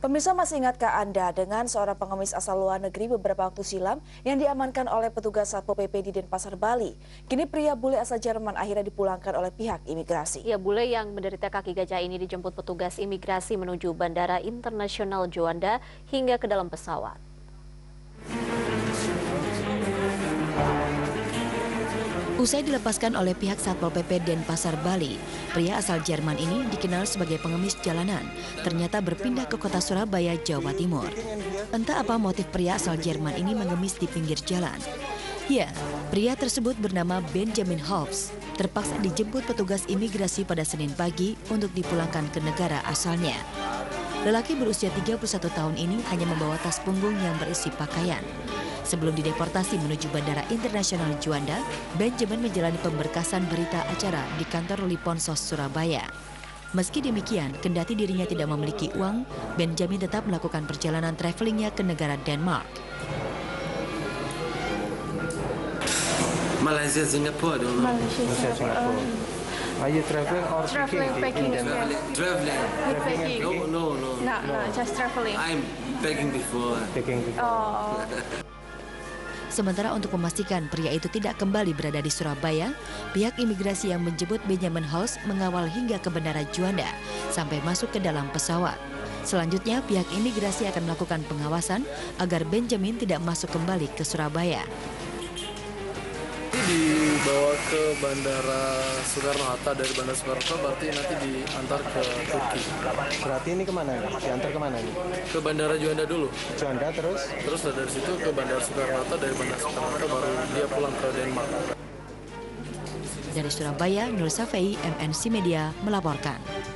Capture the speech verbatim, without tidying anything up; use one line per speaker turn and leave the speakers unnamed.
Pemirsa, masih ingatkah Anda dengan seorang pengemis asal luar negeri beberapa waktu silam yang diamankan oleh petugas Satpol P P di Denpasar, Bali? Kini pria bule asal Jerman akhirnya dipulangkan oleh pihak imigrasi.
Ya, bule yang menderita kaki gajah ini dijemput petugas imigrasi menuju Bandara Internasional Juanda hingga ke dalam pesawat.
Usai dilepaskan oleh pihak Satpol P P Denpasar, Bali, pria asal Jerman ini dikenal sebagai pengemis jalanan, ternyata berpindah ke kota Surabaya, Jawa Timur. Entah apa motif pria asal Jerman ini mengemis di pinggir jalan. Ya, pria tersebut bernama Benjamin Hobbs, terpaksa dijemput petugas imigrasi pada Senin pagi untuk dipulangkan ke negara asalnya. Lelaki berusia tiga puluh satu tahun ini hanya membawa tas punggung yang berisi pakaian. Sebelum dideportasi menuju Bandara Internasional Juanda, Benjamin menjalani pemberkasan berita acara di kantor Liponsos, Surabaya. Meski demikian, kendati dirinya tidak memiliki uang, Benjamin tetap melakukan perjalanan travelingnya ke negara Denmark.
Malaysia, Singapore, I don't know.
Malaysia, Singapore. Are you traveling or
Traveling, packing,
in Denmark?
Traveling.
With packing.
No, no, no.
No, no, just traveling.
I'm packing before.
Packing before.
Oh.
Sementara untuk memastikan pria itu tidak kembali berada di Surabaya, pihak imigrasi yang menjemput Benjamin Hobbs mengawal hingga ke Bandara Juanda sampai masuk ke dalam pesawat. Selanjutnya, pihak imigrasi akan melakukan pengawasan agar Benjamin tidak masuk kembali ke Surabaya.
Dibawa ke Bandara Soekarno-Hatta, dari Bandara Soekarno-Hatta berarti nanti diantar ke Turki.
Berarti ini kemana? Diantar kemana ini?
Ke Bandara Juanda dulu.
Juanda terus?
Terus dari situ ke Bandara Soekarno-Hatta, dari Bandara Soekarno-Hatta baru dia pulang ke Denmark.
Dari Surabaya, Nur Safei, M N C Media melaporkan.